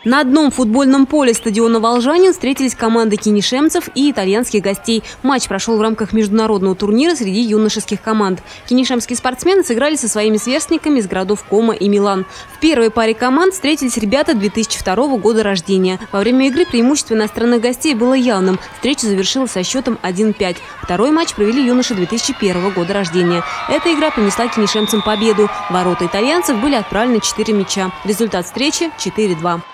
На одном футбольном поле стадиона «Волжанин» встретились команды кинишемцев и итальянских гостей. Матч прошел в рамках международного турнира среди юношеских команд. Кинишемские спортсмены сыграли со своими сверстниками из городов Кома и Милан. В первой паре команд встретились ребята 2002 года рождения. Во время игры преимущество иностранных гостей было явным. Встреча завершилась со счетом 1-5. Второй матч провели юноши 2001 года рождения. Эта игра принесла кинишемцам победу. В ворота итальянцев были отправлены 4 мяча. Результат встречи – 4-2.